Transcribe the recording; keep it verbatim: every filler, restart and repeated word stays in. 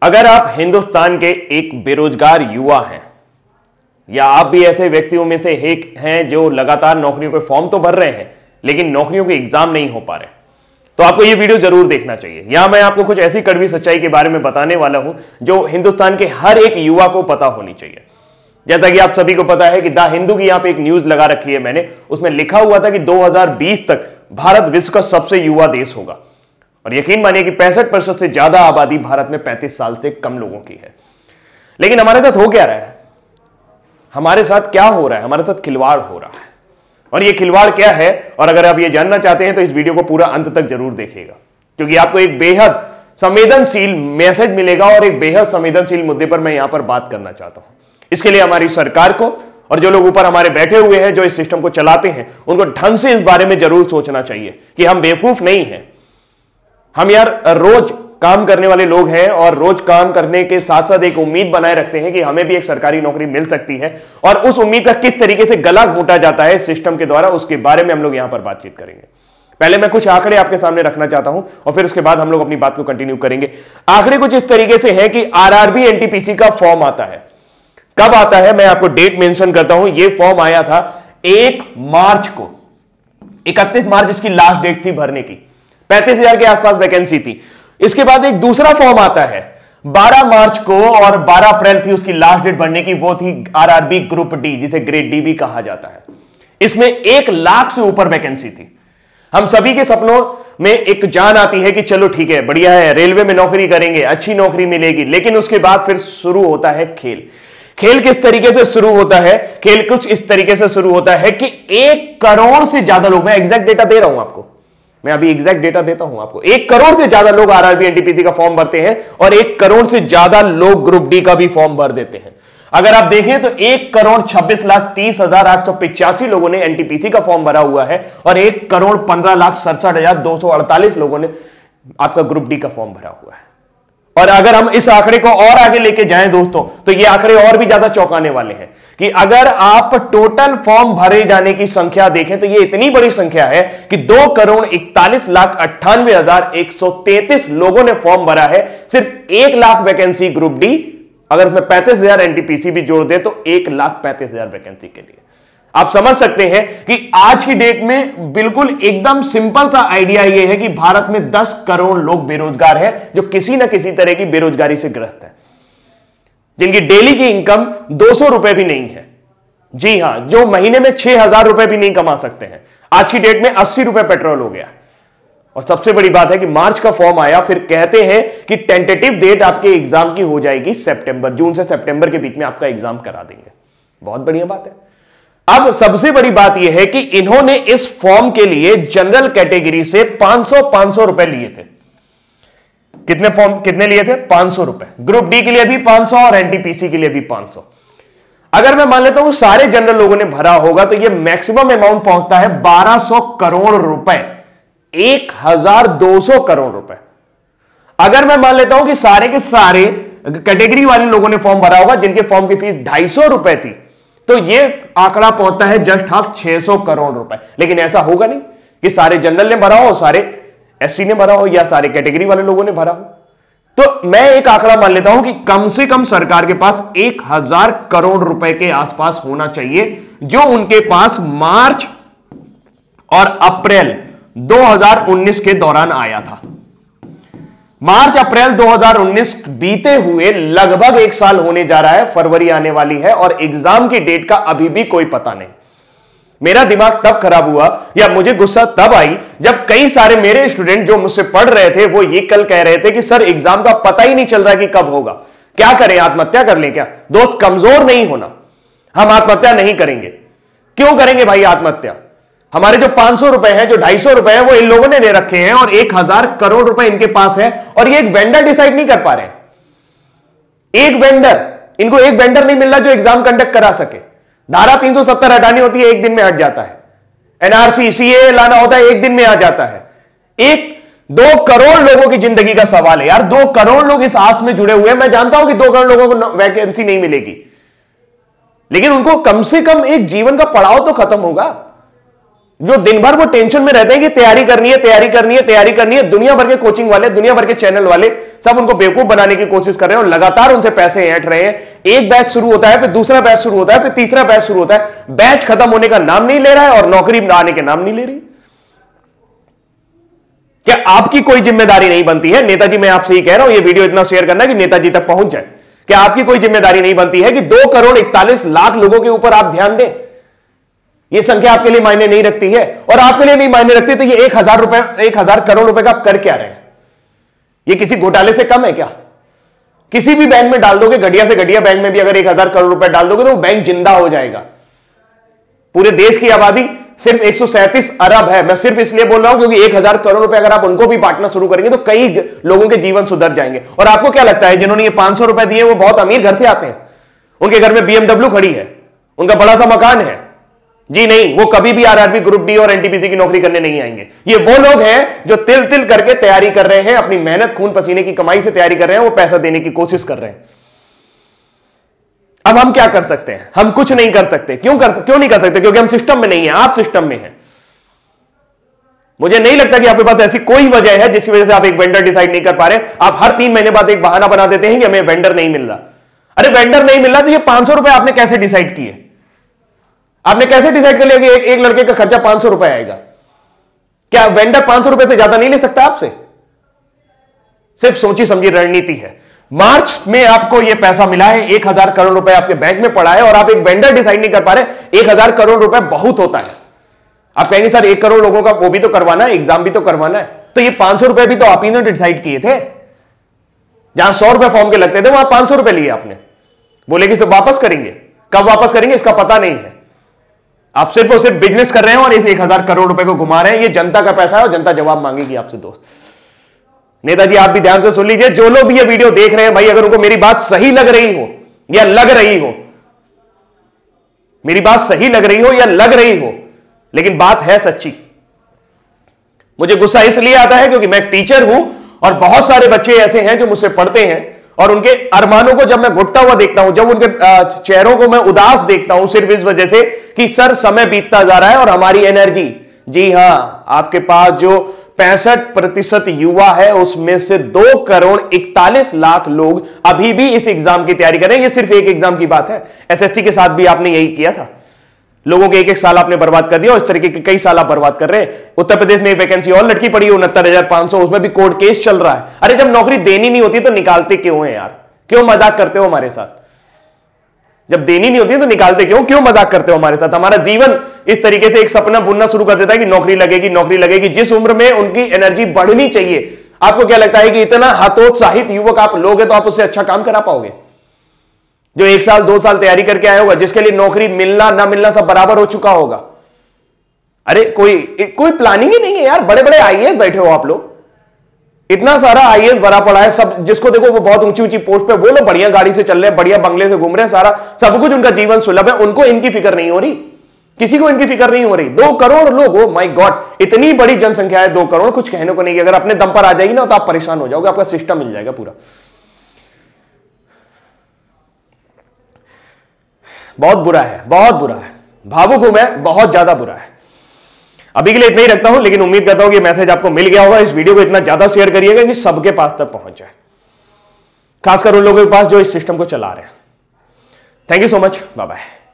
अगर आप हिंदुस्तान के एक बेरोजगार युवा हैं या आप भी ऐसे व्यक्तियों में से एक हैं जो लगातार नौकरियों के फॉर्म तो भर रहे हैं लेकिन नौकरियों के एग्जाम नहीं हो पा रहे, तो आपको यह वीडियो जरूर देखना चाहिए। यहां मैं आपको कुछ ऐसी कड़वी सच्चाई के बारे में बताने वाला हूं जो हिंदुस्तान के हर एक युवा को पता होनी चाहिए। जैसा कि आप सभी को पता है कि द हिंदू की यहां पे एक न्यूज लगा रखी है मैंने, उसमें लिखा हुआ था कि दो हज़ार बीस तक भारत विश्व का सबसे युवा देश होगा। और यकीन मानिए कि पैंसठ प्रतिशत से ज्यादा आबादी भारत में पैंतीस साल से कम लोगों की है। लेकिन हमारे साथ हो क्या रहा है, हमारे साथ क्या हो रहा है, हमारे साथ खिलवाड़ हो रहा है। और यह खिलवाड़ क्या है, और अगर आप यह जानना चाहते हैं तो इस वीडियो को पूरा अंत तक जरूर देखिएगा, क्योंकि आपको एक बेहद संवेदनशील मैसेज मिलेगा और एक बेहद संवेदनशील मुद्दे पर मैं यहां पर बात करना चाहता हूं। इसके लिए हमारी सरकार को और जो लोग ऊपर हमारे बैठे हुए हैं जो इस सिस्टम को चलाते हैं उनको ढंग से इस बारे में जरूर सोचना चाहिए कि हम बेवकूफ नहीं हैं। हम यार रोज काम करने वाले लोग हैं और रोज काम करने के साथ साथ एक उम्मीद बनाए रखते हैं कि हमें भी एक सरकारी नौकरी मिल सकती है, और उस उम्मीद का किस तरीके से गला घोंटा जाता है सिस्टम के द्वारा, उसके बारे में हम लोग यहां पर बातचीत करेंगे। पहले मैं कुछ आंकड़े आपके सामने रखना चाहता हूं और फिर उसके बाद हम लोग अपनी बात को कंटिन्यू करेंगे। आंकड़े कुछ इस तरीके से हैं कि आरआरबी एनटीपीसी का फॉर्म आता है। कब आता है मैं आपको डेट मेंशन करता हूं। यह फॉर्म आया था एक मार्च को, इकतीस मार्च इसकी लास्ट डेट थी भरने की, पैंतीस हजार के आसपास वैकेंसी थी। इसके बाद एक दूसरा फॉर्म आता है बारह मार्च को और बारह अप्रैल थी उसकी लास्ट डेट भरने की, वो थी आरआरबी ग्रुप डी, जिसे ग्रेड डी भी कहा जाता है। इसमें एक लाख से ऊपर वैकेंसी थी। हम सभी के सपनों में एक जान आती है कि चलो ठीक है, बढ़िया है, रेलवे में नौकरी करेंगे, अच्छी नौकरी मिलेगी। लेकिन उसके बाद फिर शुरू होता है खेल। खेल किस तरीके से शुरू होता है? खेल कुछ इस तरीके से शुरू होता है कि एक करोड़ से ज्यादा लोग, मैं एग्जैक्ट डेटा दे रहा हूं आपको, मैं अभी एग्जैक्ट डेटा देता हूं आपको, एक करोड़ से ज्यादा लोग आरआरबी एनटीपीसी का फॉर्म भरते हैं और एक करोड़ से ज्यादा लोग ग्रुप डी का भी फॉर्म भर देते हैं। अगर आप देखें तो एक करोड़ छब्बीस लाख तीस हजार आठ सौ पिचासी लोगों ने एनटीपीसी का फॉर्म भरा हुआ है और एक करोड़ पंद्रह लाख सड़सठ हजार दो सौ अड़तालीस लोगों ने आपका ग्रुप डी का फॉर्म भरा हुआ है। और अगर हम इस आंकड़े को और आगे लेके जाएं दोस्तों, तो ये आंकड़े और भी ज्यादा चौंकाने वाले हैं कि अगर आप टोटल फॉर्म भरे जाने की संख्या देखें तो ये इतनी बड़ी संख्या है कि दो करोड़ इकतालीस लाख अट्ठानवे हजार एक सौ तैंतीस लोगों ने फॉर्म भरा है। सिर्फ एक लाख वैकेंसी ग्रुप डी, अगर उसमें पैंतीस हजार एनटीपीसी भी जोड़ दे तो एक लाख पैंतीस हजार वैकेंसी के लिए। आप समझ सकते हैं कि आज की डेट में बिल्कुल एकदम सिंपल सा आइडिया यह है कि भारत में दस करोड़ लोग बेरोजगार हैं जो किसी ना किसी तरह की बेरोजगारी से ग्रस्त है, जिनकी डेली की इनकम दो सौ रुपए भी नहीं है। जी हां, जो महीने में छह हजार रुपए भी नहीं कमा सकते हैं। आज की डेट में अस्सी रुपए पेट्रोल हो गया। और सबसे बड़ी बात है कि मार्च का फॉर्म आया, फिर कहते हैं कि टेंटेटिव डेट आपके एग्जाम की हो जाएगी सितंबर, जून से सितंबर के बीच में आपका एग्जाम करा देंगे। बहुत बढ़िया बात है। अब सबसे बड़ी बात यह है कि इन्होंने इस फॉर्म के लिए जनरल कैटेगरी से पांच सौ पांच सौ रुपए लिए थे। कितने फॉर्म कितने लिए थे? पांच सौ रुपए। ग्रुप डी के लिए भी पांच सौ और एनटीपीसी के लिए भी पांच सौ। अगर मैं मान लेता हूं सारे जनरल लोगों ने भरा होगा तो यह मैक्सिमम अमाउंट पहुंचता है बारह सौ करोड़ रुपए, एक हजार दो सौ करोड़ रुपए। अगर मैं मान लेता हूं कि सारे के सारे कैटेगरी वाले लोगों ने फॉर्म भरा होगा जिनके फॉर्म की फीस ढाई सौ रुपए थी, तो यह आंकड़ा पहुंचता है जस्ट हाफ छह सौ करोड़ रुपए। लेकिन ऐसा होगा नहीं कि सारे जनरल ने भरा हो, सारे एससी ने भरा हो या सारे कैटेगरी वाले लोगों ने भरा हो। तो मैं एक आंकड़ा मान लेता हूं कि कम से कम सरकार के पास एक हजार करोड़ रुपए के आसपास होना चाहिए, जो उनके पास मार्च और अप्रैल दो हज़ार उन्नीस के दौरान आया था। मार्च अप्रैल दो हज़ार उन्नीस बीते हुए लगभग एक साल होने जा रहा है, फरवरी आने वाली है और एग्जाम की डेट का अभी भी कोई पता नहीं। मेरा दिमाग तब खराब हुआ या मुझे गुस्सा तब आई जब कई सारे मेरे स्टूडेंट जो मुझसे पढ़ रहे थे वो ये कल कह रहे थे कि सर एग्जाम का पता ही नहीं चल रहा कि कब होगा, क्या करें, आत्महत्या कर लें क्या? दोस्त, कमजोर नहीं होना, हम आत्महत्या नहीं करेंगे। क्यों करेंगे भाई आत्महत्या? हमारे जो पांच सौ रुपए हैं, जो ढाई सौ रुपए हैं, वो इन लोगों ने ले रखे हैं और एक हजार करोड़ रुपए इनके पास है और ये एक वेंडर डिसाइड नहीं कर पा रहे। एक वेंडर, इनको एक वेंडर नहीं मिल रहा जो एग्जाम कंडक्ट करा सके। धारा तीन सौ सत्तर हटानी होती है, एक दिन में हट जाता है। एनआरसी सीए लाना होता है, एक दिन में आ जाता है। एक दो करोड़ लोगों की जिंदगी का सवाल है यार। दो करोड़ लोग इस आस में जुड़े हुए हैं। मैं जानता हूं कि दो करोड़ लोगों को वैकेंसी नहीं मिलेगी, लेकिन उनको कम से कम एक जीवन का पड़ाव तो खत्म होगा। जो दिन भर वो टेंशन में रहते हैं कि तैयारी करनी है, तैयारी करनी है, तैयारी करनी है। दुनिया भर के कोचिंग वाले, दुनिया भर के चैनल वाले सब उनको बेवकूफ बनाने की कोशिश कर रहे हैं और लगातार उनसे पैसे ऐंठ रहे हैं। एक बैच शुरू होता है, फिर दूसरा बैच शुरू होता है, फिर तीसरा बैच शुरू होता है। बैच खत्म होने का नाम नहीं ले रहा है और नौकरी आने के नाम नहीं ले रही। क्या आपकी कोई जिम्मेदारी नहीं बनती है? नेताजी, मैं आपसे ही कह रहा हूं, ये वीडियो इतना शेयर करना कि नेताजी तक पहुंच जाए। क्या आपकी कोई जिम्मेदारी नहीं बनती है कि दो करोड़ इकतालीस लाख लोगों के ऊपर आप ध्यान दें? ये संख्या आपके लिए मायने नहीं रखती है और आपके लिए नहीं मायने रखती तो ये एक हजार रुपए, एक हजार करोड़ रुपए का आप कर क्या रहे हैं? ये किसी घोटाले से कम है क्या? किसी भी बैंक में डाल दोगे, घटिया से घटिया बैंक में भी अगर एक हजार करोड़ रुपए डाल दोगे तो वो बैंक जिंदा हो जाएगा। पूरे देश की आबादी सिर्फ एक सौ सैंतीस अरब है। मैं सिर्फ इसलिए बोल रहा हूं क्योंकि एक हजार करोड़ रुपए अगर आप उनको भी बांटना शुरू करेंगे तो कई लोगों के जीवन सुधर जाएंगे। और आपको क्या लगता है जिन्होंने ये पांच सौ रुपए दिए वो बहुत अमीर घर से आते हैं? उनके घर में बीएमडब्ल्यू खड़ी है, उनका बड़ा सा मकान है? जी नहीं, वो कभी भी आरआरबी, ग्रुप डी और एनटीपीसी की नौकरी करने नहीं आएंगे। ये वो लोग हैं जो तिल तिल करके तैयारी कर रहे हैं, अपनी मेहनत, खून पसीने की कमाई से तैयारी कर रहे हैं, वो पैसा देने की कोशिश कर रहे हैं। अब हम क्या कर सकते हैं? हम कुछ नहीं कर सकते। क्यों कर क्यों नहीं कर सकते? क्योंकि हम सिस्टम में नहीं है, आप सिस्टम में हैं। मुझे नहीं लगता कि आपके पास ऐसी कोई वजह है जिसकी वजह से आप एक वेंडर डिसाइड नहीं कर पा रहे। आप हर तीन महीने बाद एक बहाना बना देते हैं कि हमें वेंडर नहीं मिल रहा। अरे वेंडर नहीं मिल रहा तो ये पांच सौ रुपए आपने कैसे डिसाइड किए? आपने कैसे डिसाइड कर लिया कि एक, एक लड़के का खर्चा पांच सौ रुपए आएगा? क्या वेंडर पांच सौ रुपए से ज्यादा नहीं ले सकता आपसे? सिर्फ सोची समझी रणनीति है। मार्च में आपको यह पैसा मिला है, एक हजार करोड़ रुपए आपके बैंक में पड़ा है और आप एक वेंडर डिसाइड नहीं कर पा रहे। एक हजार करोड़ रुपए बहुत होता है। आप कहेंगे सर एक करोड़ लोगों का वो भी तो करवाना है, एग्जाम भी तो करवाना है। तो ये पांच सौ रुपए भी तो आप ही ने डिसाइड किए थे। जहां सौ रुपए फॉर्म के लगते थे वहां पांच सौ रुपए लिए आपने। बोले कि सब वापस करेंगे, कब वापस करेंगे इसका पता नहीं है। आप सिर्फ और सिर्फ बिजनेस कर रहे हैं और इस एक हजार करोड़ रुपए को घुमा रहे हैं। ये जनता का पैसा है और जनता जवाब मांगेगी आपसे। दोस्त नेताजी, आप भी ध्यान से सुन लीजिए। जो लोग भी ये वीडियो देख रहे हैं भाई, अगर उनको मेरी बात सही लग रही हो या लग रही हो, मेरी बात सही लग रही हो या लग रही हो, लेकिन बात है सच्ची। मुझे गुस्सा इसलिए आता है क्योंकि मैं एक टीचर हूं और बहुत सारे बच्चे ऐसे हैं जो मुझसे पढ़ते हैं और उनके अरमानों को जब मैं घुटता हुआ देखता हूं, जब उनके चेहरों को मैं उदास देखता हूं, सिर्फ इस वजह से कि सर समय बीतता जा रहा है और हमारी एनर्जी, जी हां, आपके पास जो पैंसठ प्रतिशत युवा है उसमें से दो करोड़ इकतालीस लाख लोग अभी भी इस एग्जाम की तैयारी कर रहे हैं। ये सिर्फ एक एग्जाम की बात है। एसएससी के साथ भी आपने यही किया था। लोगों के एक एक साल आपने बर्बाद कर दिया और इस तरीके के कई साल आप बर्बाद कर रहे हैं। उत्तर प्रदेश में एक वैकेंसी और लटकी पड़ी है उनहत्तर हजार पांच सौ, उसमें भी कोर्ट केस चल रहा है। अरे जब नौकरी देनी नहीं होती तो निकालते क्यों है यार? क्यों मजाक करते हो हमारे साथ? जब देनी नहीं होती तो निकालते क्यों? क्यों मजाक करते हो हमारे साथ? हमारा जीवन इस तरीके से एक सपना बुनना शुरू कर देता है कि नौकरी लगेगी, नौकरी लगेगी। जिस उम्र में उनकी एनर्जी बढ़नी चाहिए, आपको क्या लगता है कि इतना हतोत्साहित युवक आप लोग हैं तो आप उससे अच्छा काम करा पाओगे? जो एक साल दो साल तैयारी करके आया होगा, जिसके लिए नौकरी मिलना ना मिलना सब बराबर हो चुका होगा। अरे कोई कोई प्लानिंग ही नहीं है यार। बड़े बड़े आईएएस बैठे हो आप लोग, इतना सारा आईएएस भरा पड़ा है, सब जिसको देखो वो बहुत ऊंची ऊंची पोस्ट पे, वो लोग बढ़िया गाड़ी से चल रहे हैं, बढ़िया बंगले से घूम रहे हैं, सारा सब कुछ उनका जीवन सुलभ है। उनको इनकी फिक्र नहीं हो रही, किसी को इनकी फिक्र नहीं हो रही। दो करोड़ लोग, ओ माय गॉड, इतनी बड़ी जनसंख्या है, दो करोड़, कुछ कहने को नहीं। अगर अपने दम पर आ जाएगी ना तो आप परेशान हो जाओगे, आपका सिस्टम मिल जाएगा पूरा। बहुत बुरा है, बहुत बुरा है, भावुक हूं मैं, बहुत ज्यादा बुरा है। अभी के लिए इतना ही रखता हूं, लेकिन उम्मीद करता हूं कि मैसेज आपको मिल गया होगा। इस वीडियो को इतना ज्यादा शेयर करिएगा कि सबके पास तक पहुंच जाए, खासकर उन लोगों के पास जो इस सिस्टम को चला रहे हैं। Thank you so much, bye bye.